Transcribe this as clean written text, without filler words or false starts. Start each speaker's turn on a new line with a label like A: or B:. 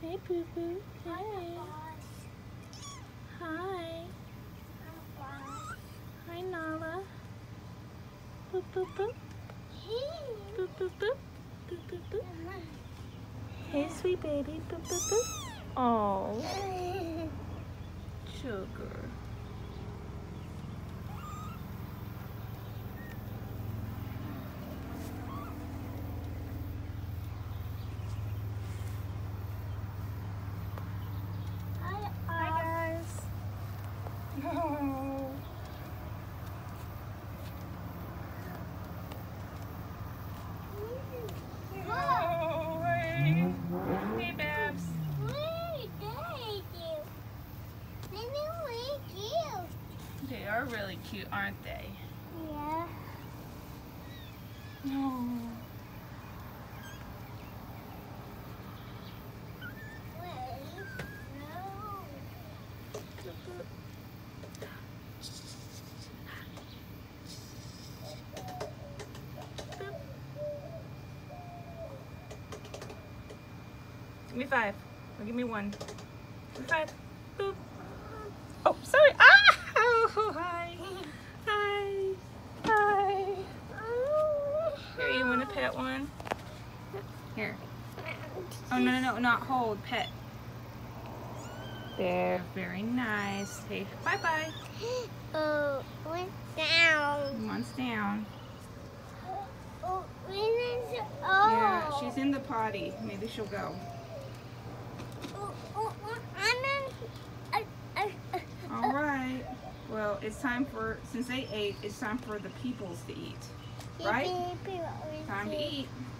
A: Hey, Boo Boo. Hey. Hi. Hi, Nala. Boop, boop, boop. Boop, boop, boop. Boop, boop, boop. Hey, sweet baby. Boop, boop, boop. Oh, sugar. Hi, guys. Oh. Oh, hey. Hey, Babs. They are really cute, aren't they?
B: Yeah.
A: No. Give me 5. Or give me 1. Give me 5. Boop. Oh, sorry. Ah! Oh, hi. Hi. Hi. Here, you want to pet one? Here. Oh, no, not hold. Pet. There. Very nice. Hey, bye-bye.
B: Oh, went down.
A: One's down.
B: Oh,
A: Yeah, she's in the potty. Maybe she'll go. All right. Well, it's time for, since they ate, it's time for the peoples to eat. Right? Time to eat.